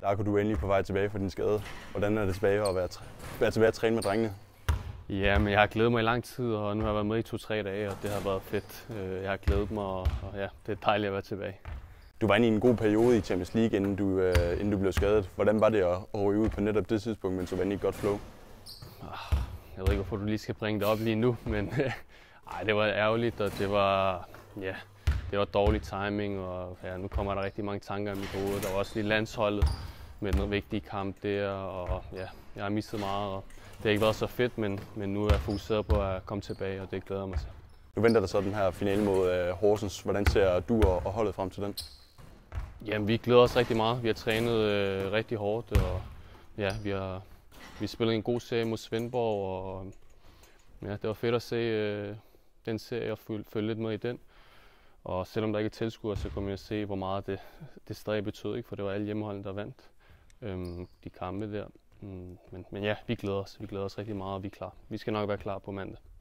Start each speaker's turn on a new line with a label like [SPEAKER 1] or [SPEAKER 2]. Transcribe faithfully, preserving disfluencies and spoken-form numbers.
[SPEAKER 1] Der kunne du endelig på vej tilbage fra din skade. Hvordan er det tilbage at være, være tilbage at træne med drengene?
[SPEAKER 2] Ja, men jeg har glædet mig i lang tid, og nu har jeg været med i to-tre dage, og det har været fedt. Jeg har glædet mig, og ja, det er dejligt at være tilbage.
[SPEAKER 1] Du var inde i en god periode i Champions League, inden du, øh, inden du blev skadet. Hvordan var det at ryge ud på netop det tidspunkt, mens du var inde i et godt flow?
[SPEAKER 2] Jeg ved ikke, hvorfor du lige skal bringe det op lige nu, men ej, det var ærgerligt, og det var, ja, det var dårlig timing, og ja, nu kommer der rigtig mange tanker i mit hoved. Der var også lige landsholdet med en vigtig kamp der, og ja, jeg har mistet meget, og det har ikke været så fedt, men, men nu er jeg fokuseret på at komme tilbage, og det glæder jeg mig til.
[SPEAKER 1] Nu venter der så den her finale mod øh, Horsens. Hvordan ser du og, og holdet frem til den?
[SPEAKER 2] Jamen, vi glæder os rigtig meget. Vi har trænet øh, rigtig hårdt, og ja, vi har vi spillet en god serie mod Svendborg, og ja, det var fedt at se øh, den serie og følge, følge lidt med i den. Og selvom der ikke er tilskuere, så kunne man se, hvor meget det, det stadig betød, ikke? For det var alle hjemmeholdene, der vandt øhm, de kampe der. Mm, men, men ja, vi glæder os. Vi glæder os rigtig meget, og vi er klar. Vi skal nok være klar på mandag.